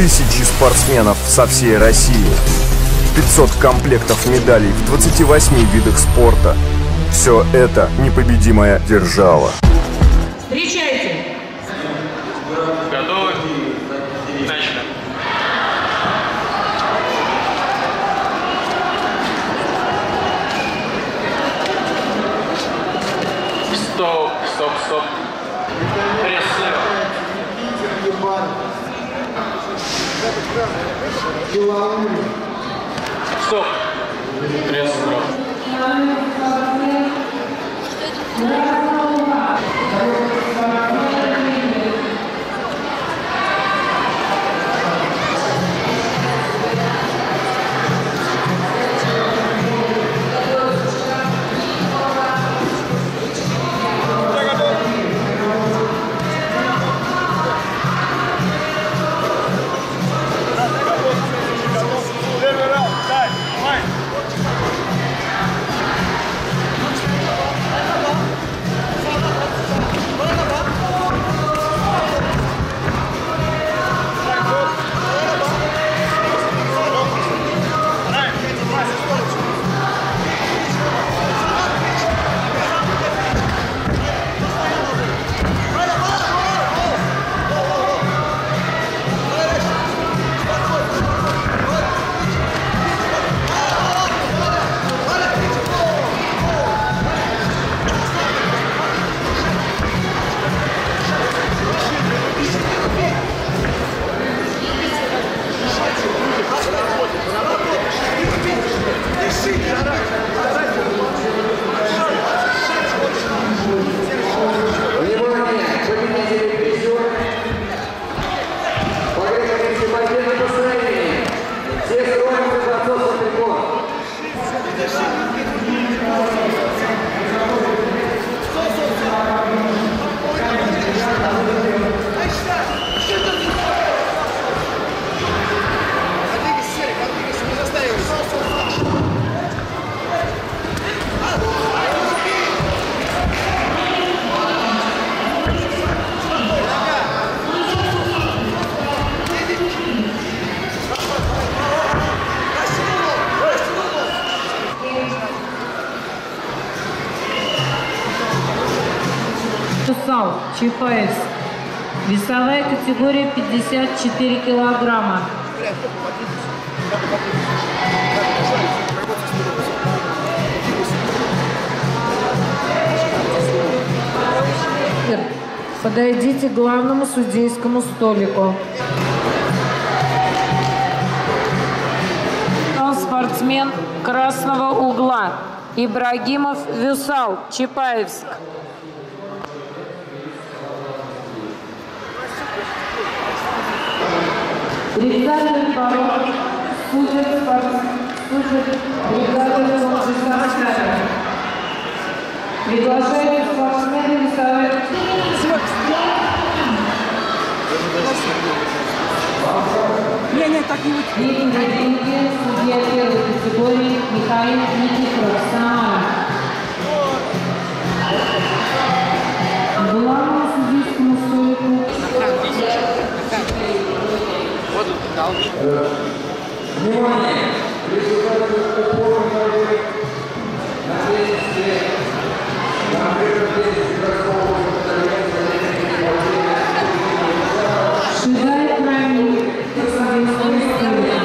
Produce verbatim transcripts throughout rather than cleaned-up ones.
Тысячи спортсменов со всей России. пятьсот комплектов медалей в двадцати восьми видах спорта. Все это непобедимая держава. Встречайте! Готовы? Начали. Стоп, стоп, стоп. Пресс слева. Стоп. Пресс справа. Вюсал, Чапаевск. Весовая категория пятьдесят четыре килограмма. Подойдите к главному судейскому столику. Он спортсмен красного угла. Ибрагимов Вюсал, Чапаевск. Тридцатый порог судят бригады Солнцева. Приглашают спортсмены весовой. Не, не, так не будет. Деньги за деньги, судья первой категории Михаил Никифоров, Самара. К главному судейскому столику. Внимание! Результаты упорной на третьей на прежде игроков Шизает Рамиль, судейская история.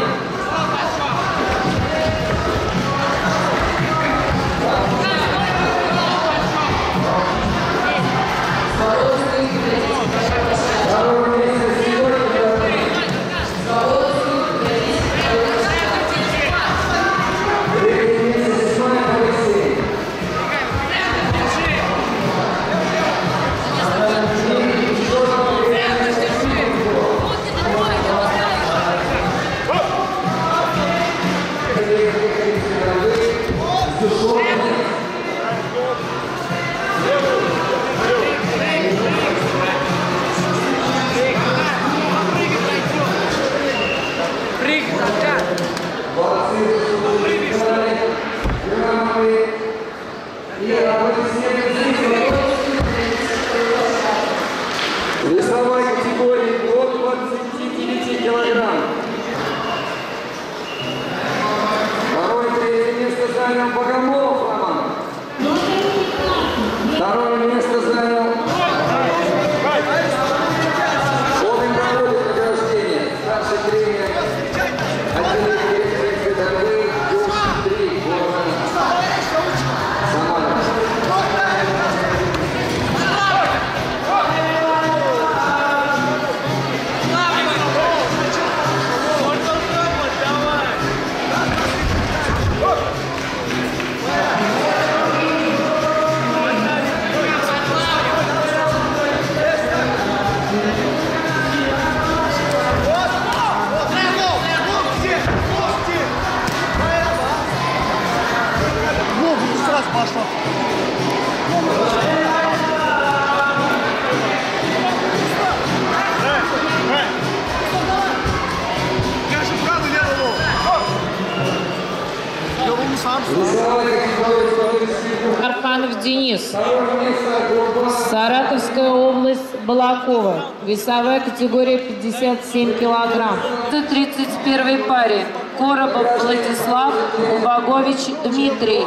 Денис. Саратовская область, Балакова. Весовая категория пятьдесят семь килограмм. В тридцать первой паре Коробов Владислав, Убагович Дмитрий.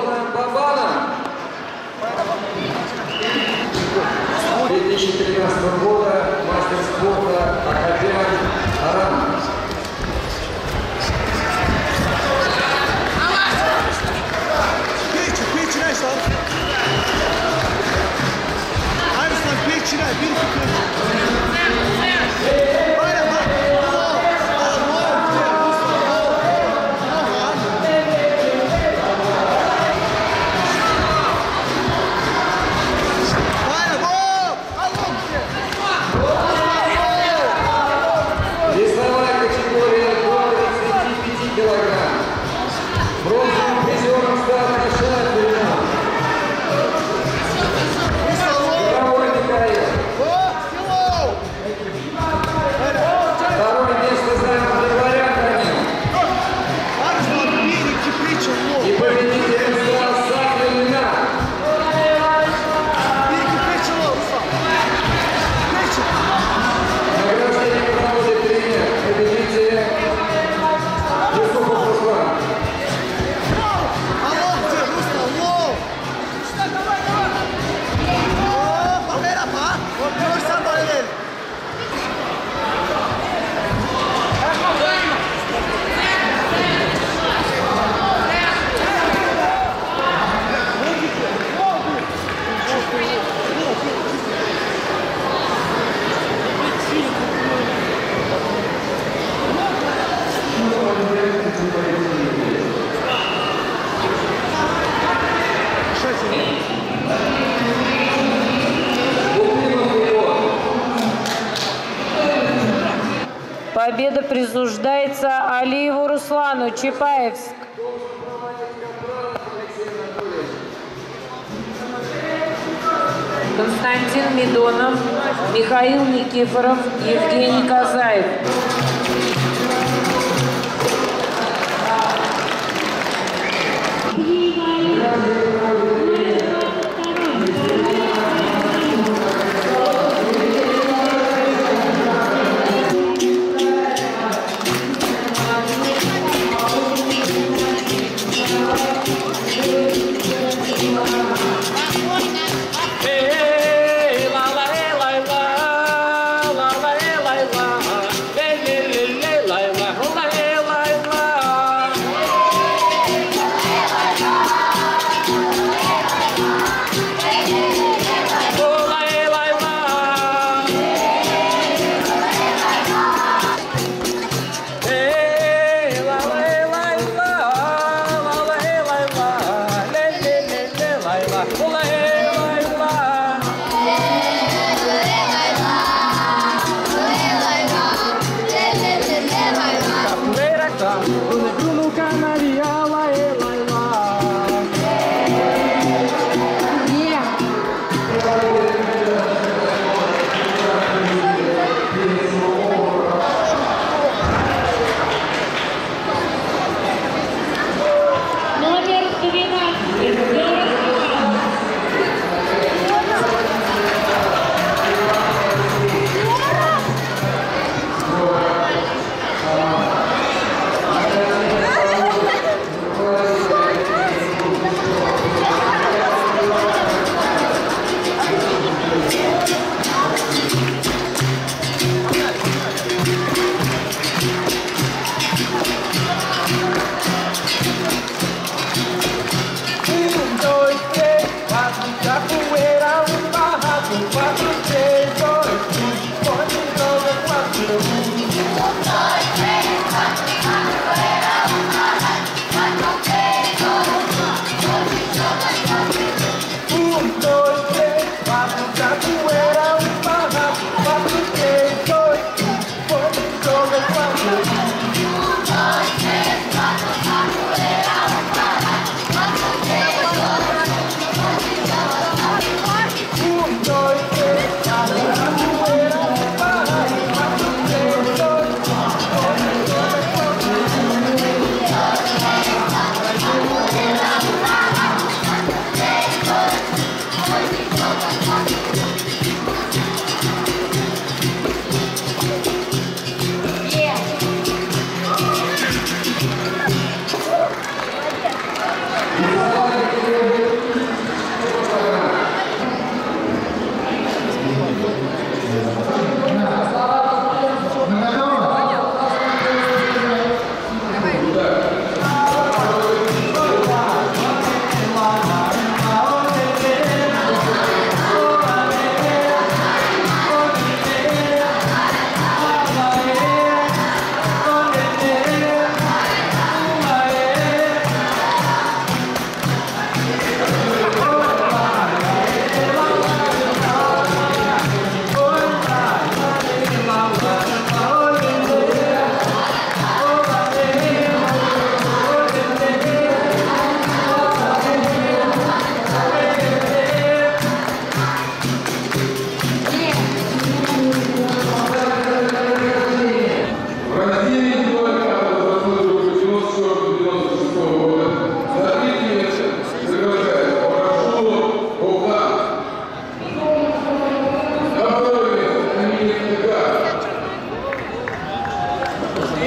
две тысячи тринадцатого года мастер спорта Академик Аран. Весовая категория до тридцати пяти килограмм. Бронзовым призером стал Кашаев Илья. Мировой Михаил. Второе место занял Григорян Камил. И победителем стал Сафин Илья. Награждение проводит тренер, победитель Юсупов Руслан. Победа присуждается Алиеву Руслану, Чапаевск. Константин Медонов, Михаил Никифоров, Евгений Казаев.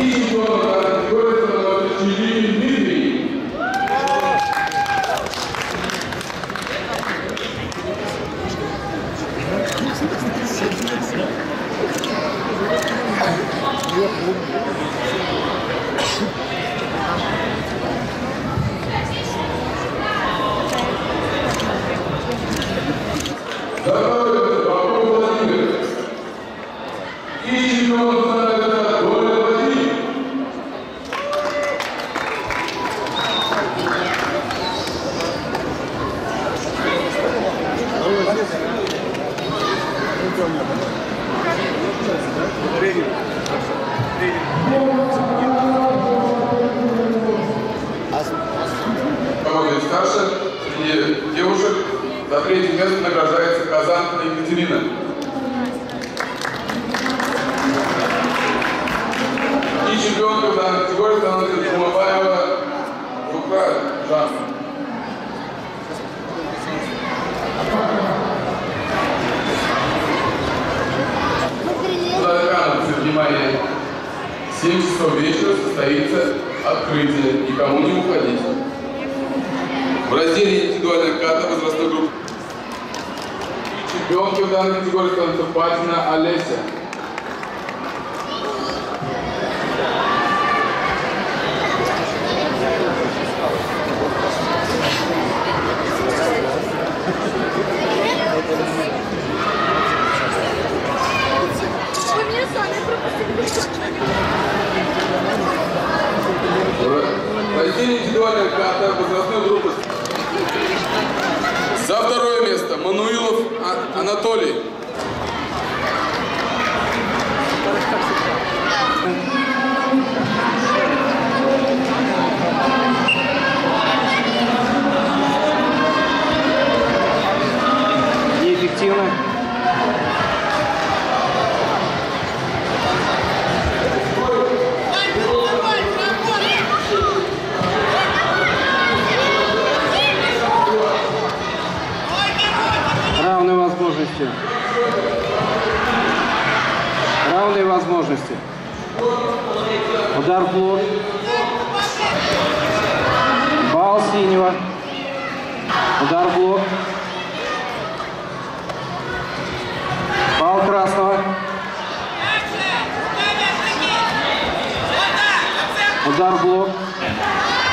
И чемпион категории номер четыре Дмитрий. Готовится Попов Владимир. И чемпион становится Коля Владимир. Погода старше. Среди девушек за третье место награждается Казанкина Екатерина. И чемпионка в данной категории становится Джумабаева Зухра Жанна. За экраном, внимание, в семь часов вечера состоится открытие. Никому не уходить. В разделе индивидуальная ката возрастной группы. Чемпионкой в данной категории становится Патина Олеся. Вы меня сами пропустили. В разделе индивидуальная ката возрастной группы. За второе место Мануилов а Анатолий. Неэффективно. Равные возможности. Равные возможности. Удар в блок. Бал синего. Удар в блок. Бал красного. Удар в блок.